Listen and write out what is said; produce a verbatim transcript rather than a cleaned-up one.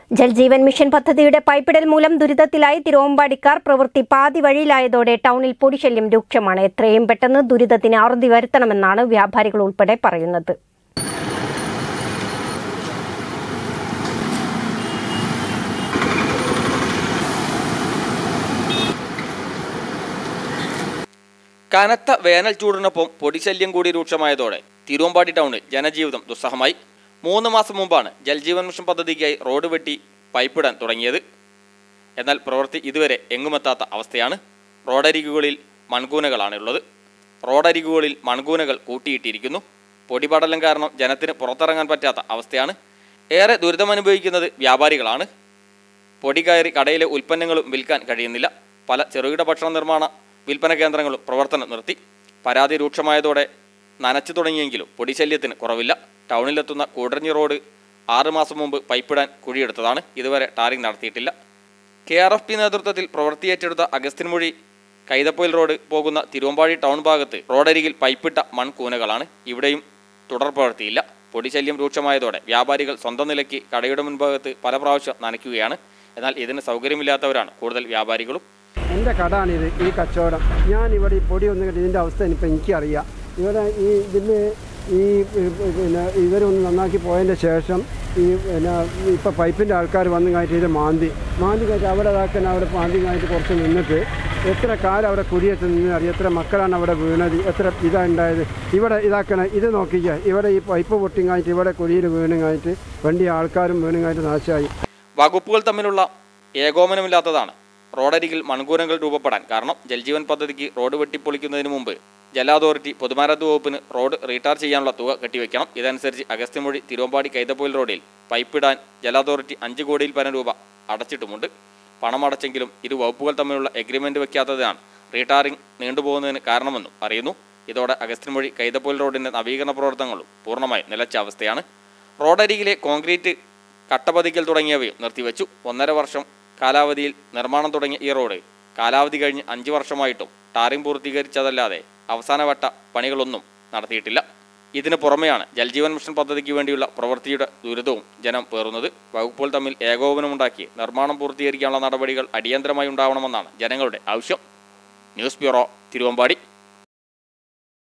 Jal Jeevan mission പദ്ധതിയുടെ പൈപ്പിടൽ മൂലം ദുരിതത്തിലായി തിരുവമ്പാടിക്കാർ. പ്രവൃത്തി പാതി വഴിയിലായതോടെ ടൗണിൽ പൊടിശല്യം രൂക്ഷമാണ്. എത്രയും പെട്ടെന്ന് ദുരിതത്തിന് അറുതി വരുത്തണമെന്നാണ് വ്യാപാരികൾ ഉൾപ്പെടെ പറയുന്നത്. കനത്ത വേനൽ ചൂടിനൊപ്പം പൊടിശല്യം കൂടി രൂക്ഷമായതോടെ തിരുവമ്പാടി ടൗണിൽ ജനജീവിതം ദുസ്സഹമായി. മൂന്ന് മാസം മുമ്പാണ് ജൽജീവൻ മിഷൻ പദ്ധതിക്കായി റോഡ് വെട്ടി പൈപ്പിടാൻ തുടങ്ങിയത്. എന്നാൽ പ്രവൃത്തി ഇതുവരെ എങ്ങുമെത്താത്ത അവസ്ഥയാണ്. റോഡരികുകളിൽ മൺകൂനകളാണുള്ളത്. റോഡരികുകളിൽ മൺകൂനകൾ കൂട്ടിയിട്ടിരിക്കുന്നു. പൊടിപടലം കാരണം ജനത്തിന് പുറത്തിറങ്ങാൻ പറ്റാത്ത അവസ്ഥയാണ്. ഏറെ ദുരിതമനുഭവിക്കുന്നത് വ്യാപാരികളാണ്. പൊടി കയറി കടയിലെ ഉൽപ്പന്നങ്ങളും വിൽക്കാൻ കഴിയുന്നില്ല. പല ചെറുകിട ഭക്ഷണ നിർമ്മാണ വിൽപ്പന കേന്ദ്രങ്ങളും പ്രവർത്തനം നിർത്തി. പരാതി രൂക്ഷമായതോടെ നനച്ചു തുടങ്ങിയെങ്കിലും പൊടിശല്യത്തിന് കുറവില്ല. ടൗണിലെത്തുന്ന കൂടരഞ്ഞി റോഡ് ആറ് മാസം മുമ്പ് പൈപ്പിടാൻ കുഴിയെടുത്തതാണ്. ഇതുവരെ ടാറിംഗ് നടത്തിയിട്ടില്ല. കെ ആർ എഫ് പി നേതൃത്വത്തിൽ പ്രവൃത്തി ഏറ്റെടുത്ത അഗസ്ത്യൻമൊഴി കൈതപ്പൊയിൽ റോഡ് പോകുന്ന തിരുവമ്പാടി ടൗൺ ഭാഗത്ത് റോഡരികിൽ പൈപ്പിട്ട മൺകൂനകളാണ്. ഇവിടെയും തുടർ പ്രവൃത്തിയില്ല. പൊടിശല്യം രൂക്ഷമായതോടെ വ്യാപാരികൾ സ്വന്തം നിലയ്ക്ക് കടയുടെ മുൻഭാഗത്ത് പല പ്രാവശ്യം നനയ്ക്കുകയാണ്. എന്നാൽ ഇതിന് സൗകര്യമില്ലാത്തവരാണ് കൂടുതൽ വ്യാപാരികളും. എൻ്റെ കടയാണിത്, ഈ കച്ചവടം. ഞാൻ ഇവിടെ ഈ പൊടി ഒന്നും കിട്ടി ഇതിൻ്റെ അവസ്ഥ ഇനിയിപ്പോൾ എനിക്കറിയാം. ഇവിടെ ഈ ഇതിന് ഈ പിന്നെ ഇവരൊന്ന് നന്നാക്കി പോയതിൻ്റെ ശേഷം ഈ പിന്നെ ഇപ്പോൾ പൈപ്പിൻ്റെ ആൾക്കാർ വന്നു കഴിഞ്ഞിട്ട് ഇത് മാന്തി മാന്തി കഴിഞ്ഞിട്ട് അവിടെ ഇതാക്കാൻ അവിടെ മാന്തി കഴിഞ്ഞിട്ട് കുറച്ച് നിന്നിട്ട് എത്ര കാലം അവിടെ കുരിയത്ത് നിന്ന് അറിയാം, എത്ര മക്കളാണ് അവിടെ വീണത്, എത്ര ഇതാണ് ഉണ്ടായത്. ഇവിടെ ഇതാക്കണം, ഇത് നോക്കിക്കുക. ഇവിടെ ഈ പൈപ്പ് പൊട്ടി കഴിഞ്ഞിട്ട് ഇവിടെ കുരിയിൽ വീണും കഴിഞ്ഞിട്ട് വണ്ടി ആൾക്കാരും വീണും കഴിഞ്ഞിട്ട് നാശമായി. വകുപ്പുകൾ തമ്മിലുള്ള ഏകോപനമില്ലാത്തതാണ് റോഡരികിൽ മൺകൂനകൾ രൂപപ്പെടാൻ കാരണം. ജൽജീവൻ പദ്ധതിക്ക് റോഡ് വെട്ടിപ്പൊളിക്കുന്നതിന് മുമ്പ് ജല അതോറിറ്റി പൊതുമരാമത്ത് വകുപ്പിന് റോഡ് റീടാർ ചെയ്യാനുള്ള തുക കെട്ടിവെക്കണം. ഇതനുസരിച്ച് അഗസ്ത്യമൊഴി തിരുവമ്പാടി കൈതപ്പൊയിൽ റോഡിൽ പൈപ്പിടാൻ ജല അതോറിറ്റി അഞ്ച് കോടിയിൽ പരം രൂപ അടച്ചിട്ടുമുണ്ട്. പണം അടച്ചെങ്കിലും ഇരു വകുപ്പുകൾ തമ്മിലുള്ള എഗ്രിമെന്റ് വയ്ക്കാത്തതാണ് റീടാറിംഗ് നീണ്ടുപോകുന്നതിന് കാരണമെന്നും അറിയുന്നു. ഇതോടെ അഗസ്ത്യമൊഴി കൈതപ്പൊയിൽ റോഡിന്റെ നവീകരണ പ്രവർത്തനങ്ങളും പൂർണ്ണമായി നിലച്ച അവസ്ഥയാണ്. റോഡരികിലെ കോൺക്രീറ്റ് കട്ടപതിക്കൽ തുടങ്ങിയവയും നിർത്തിവെച്ചു. ഒന്നര വർഷം കാലാവധിയിൽ നിർമ്മാണം തുടങ്ങിയ ഈ റോഡ് കാലാവധി കഴിഞ്ഞ് അഞ്ച് വർഷമായിട്ടും ടാറിംഗ് പൂർത്തീകരിച്ചതല്ലാതെ അവസാനവട്ട പണികളൊന്നും നടത്തിയിട്ടില്ല. ഇതിന് പുറമെയാണ് ജൽജീവൻ മിഷൻ പദ്ധതിക്ക് വേണ്ടിയുള്ള പ്രവൃത്തിയുടെ ദുരിതവും ജനം പേറുന്നത്. വകുപ്പുകൾ തമ്മിൽ ഏകോപനമുണ്ടാക്കി നിർമ്മാണം പൂർത്തീകരിക്കാനുള്ള നടപടികൾ അടിയന്തരമായി ഉണ്ടാവണമെന്നാണ് ജനങ്ങളുടെ ആവശ്യം. News bureau, Thiruvambady.